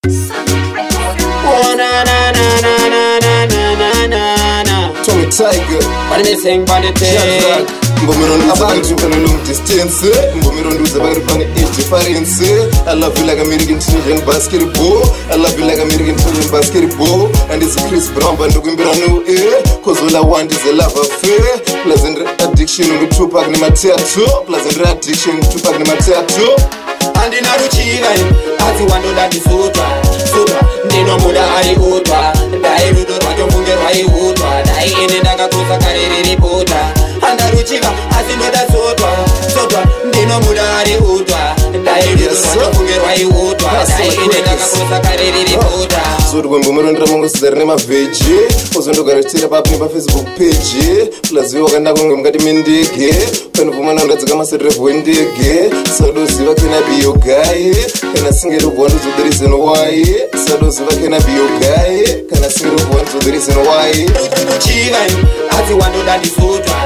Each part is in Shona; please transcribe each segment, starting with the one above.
Oh na na na na na na na na na. Tommy Tiger. What me sing by the day? Mbomiro abantu kana long distance. Mbomiro nduza bagari panga difference. I love you like American Tunisian basketball. I love you like American Tunisian basketball. And it's Chris Brown band kuimbira no cause all I want is a love affair. Plus and addiction to Tupac ni matatu. Plus and addiction to Tupac ni matatu. And in a ruchiga, as you want to that is sutra. Nino muda ari utwa. Dai rudo rajo munge rai utwa. Dai ene naga kusa kariri ripota. And a ruchiga, as you know that sutra. Nino muda ari utwa. Dai rudo rajo munge rai utwa. Dai ene naga kusa kariri ripota. Suru kwa mbumero ndra mungu sidari ma veji. Ozondo garachira papi pa Facebook page. Plus yo kanda kunge mkati mendege. Penu pumana ndazika masedrefu wendege. Sado siva kena biyo guy. Kana singero bwandu so there is no why. Sado siva kena biyo guy. Kana singero bwandu so there is no why. Chiga ati wando dadi sutra.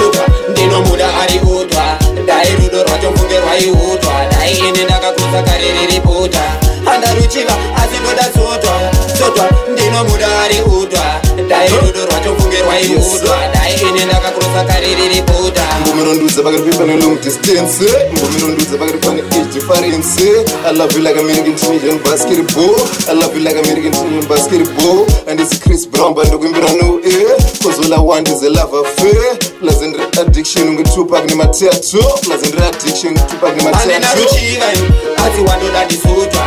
Ndino muda ari utwa. Dai rudo rajo munge rai utwa. Dai ene naga kusa kariri ripota. Anda ruchiga ati noda sutra. Ndino muda ari utwa. Dai rudo rajo munge rai utwa. Dai ene naga kusa kariri ripota. Mbomiro nduza bagari pipa no long distance. Mbomiro nduza bagari panga difference. I love you like American Tunisian basketball. I love you like American Tunisian basketball. And it's Chris Brown band kuimbira no cause all I want is a love affair. Plus and addiction to Tupac ni matatu. Plus and addiction to Tupac ni matatu. Ane na ruchiga ati wando dadi sutra.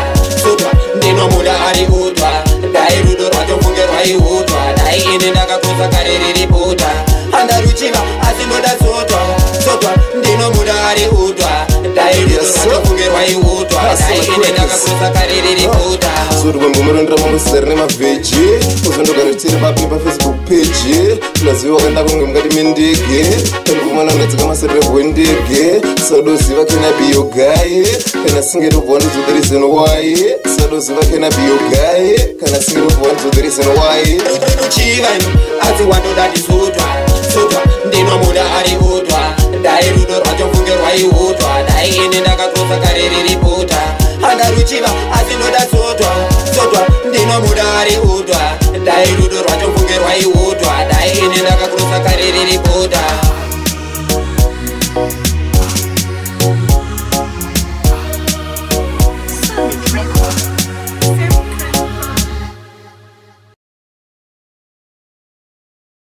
Ndino muda ari utwa. Dai rudo rajo munge rai utwa. Dai ene naga kusa kariri ripota. Anda ruchiga ati noda sutra. Ndino muda ari utwa. Dai rudo rajo munge rai utwa. Dai ene naga kusa kariri ripota. Suru kwa mbumero ndra mungu sidari ma veji. Ozondo garachira papi pa Facebook page. Plus yo kanda kunge mkati mendege. Penu pumana ndazika masedrefu wendege. Sado siva kena biyo guy. Kana singero bwandu so there is no why. Sado siva kena biyo guy. Kana singero bwandu so there is no why. Chiga ati wando dadi sutra. Ndino muda ari utwa. Dai rudo rajo munge rai utwa. Dai ene naga kusa kariri ripota. Anda ruchiga ati noda sutra. Ndino muda ari utwa. Dai rudo rajo munge rai utwa. Dai ene naga kusa